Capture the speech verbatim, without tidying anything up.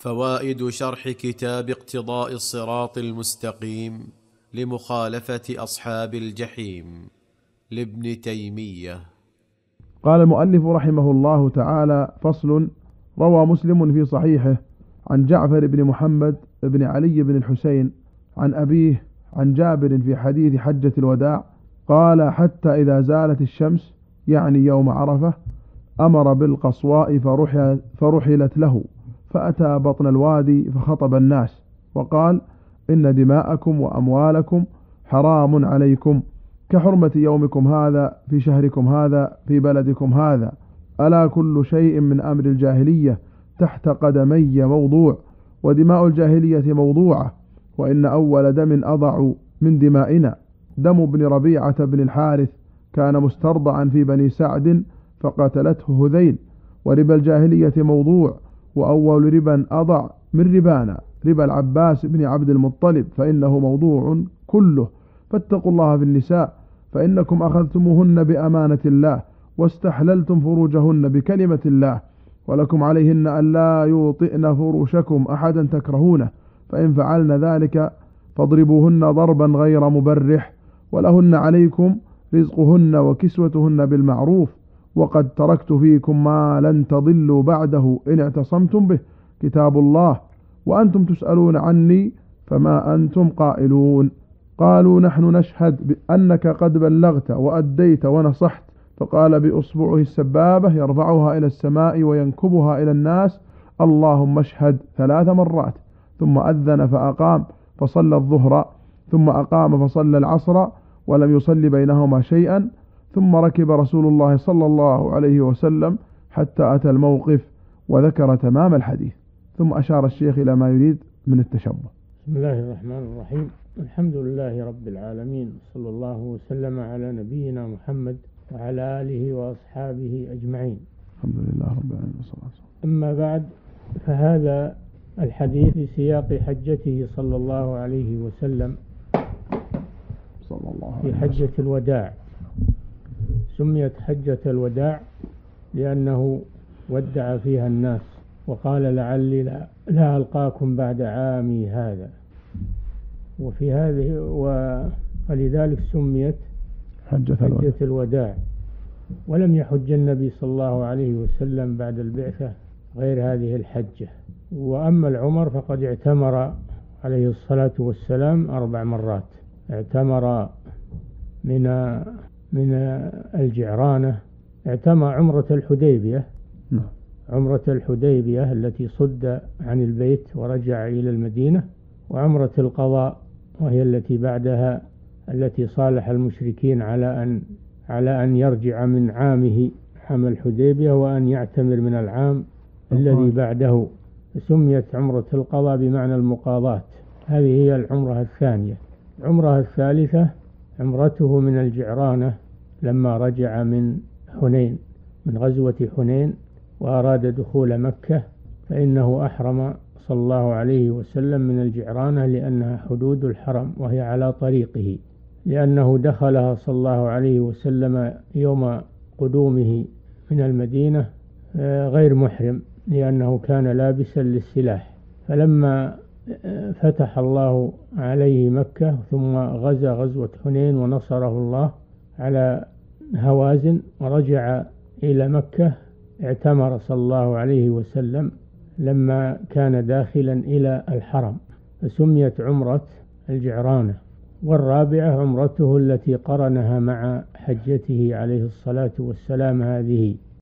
فوائد شرح كتاب اقتضاء الصراط المستقيم لمخالفة أصحاب الجحيم لابن تيمية. قال المؤلف رحمه الله تعالى: فصل. روى مسلم في صحيحه عن جعفر بن محمد بن علي بن الحسين عن أبيه عن جابر في حديث حجة الوداع قال: حتى إذا زالت الشمس، يعني يوم عرفة، أمر بالقصواء فرحلت له، فأتى بطن الوادي فخطب الناس وقال: إن دماءكم وأموالكم حرام عليكم كحرمة يومكم هذا في شهركم هذا في بلدكم هذا. ألا كل شيء من أمر الجاهلية تحت قدمي موضوع، ودماء الجاهلية موضوعة، وإن أول دم أضع من دمائنا دم ابن ربيعة بن الحارث، كان مسترضعا في بني سعد فقتلته هذيل. وربا الجاهلية موضوع، وأول ربا أضع من ربانا ربا العباس بن عبد المطلب، فإنه موضوع كله. فاتقوا الله في النساء، فإنكم أخذتموهن بأمانة الله واستحللتم فروجهن بكلمة الله، ولكم عليهن ألا يوطئن فروشكم أحدا تكرهونه، فإن فعلن ذلك فاضربوهن ضربا غير مبرح، ولهن عليكم رزقهن وكسوتهن بالمعروف. وقد تركت فيكم ما لن تضلوا بعده إن اعتصمتم به، كتاب الله، وأنتم تسألون عني فما أنتم قائلون. قالوا: نحن نشهد بأنك قد بلغت وأديت ونصحت. فقال بأصبعه السبابة يرفعها إلى السماء وينكبها إلى الناس: اللهم اشهد، ثلاث مرات. ثم أذن فأقام فصلى الظهر، ثم أقام فصلى العصر، ولم يصل بينهما شيئا. ثم ركب رسول الله صلى الله عليه وسلم حتى أتى الموقف، وذكر تمام الحديث. ثم أشار الشيخ إلى ما يريد من التشبه. بسم الله الرحمن الرحيم. الحمد لله رب العالمين، صلى الله وسلم على نبينا محمد وعلى آله وأصحابه أجمعين. الحمد لله رب العالمين والصلاة والسلام. أما بعد، فهذا الحديث في سياق حجته صلى الله عليه وسلم صلى الله في عليه حجة وسلم. الوداع. سميت حجة الوداع لأنه ودع فيها الناس وقال: لعلي لا, لا ألقاكم بعد عامي هذا. وفي هذه ولذلك سميت حجة الوداع. حجة الوداع. ولم يحج النبي صلى الله عليه وسلم بعد البعثة غير هذه الحجة. وأما العمر فقد اعتمر عليه الصلاة والسلام أربع مرات. اعتمر من من الجعرانة، اعتمر عمرة الحديبية، عمرة الحديبية التي صد عن البيت ورجع إلى المدينة، وعمرة القضاء وهي التي بعدها، التي صالح المشركين على أن على أن يرجع من عامه عام الحديبية وأن يعتمر من العام الذي بعده. سميت عمرة القضاء بمعنى المقاضاة. هذه هي العمرة الثانية. العمرة الثالثة عمرته من الجعرانة لما رجع من حنين، من غزوة حنين، وأراد دخول مكة، فإنه أحرم صلى الله عليه وسلم من الجعرانة لأنها حدود الحرم وهي على طريقه، لأنه دخلها صلى الله عليه وسلم يوم قدومه من المدينة غير محرم، لأنه كان لابسا للسلاح. فلما فتح الله عليه مكة ثم غزا غزوة حنين ونصره الله على هوازن ورجع إلى مكة، اعتمر صلى الله عليه وسلم لما كان داخلا إلى الحرم، فسميت عمرة الجعرانة. والرابعة عمرته التي قرنها مع حجته عليه الصلاة والسلام هذه.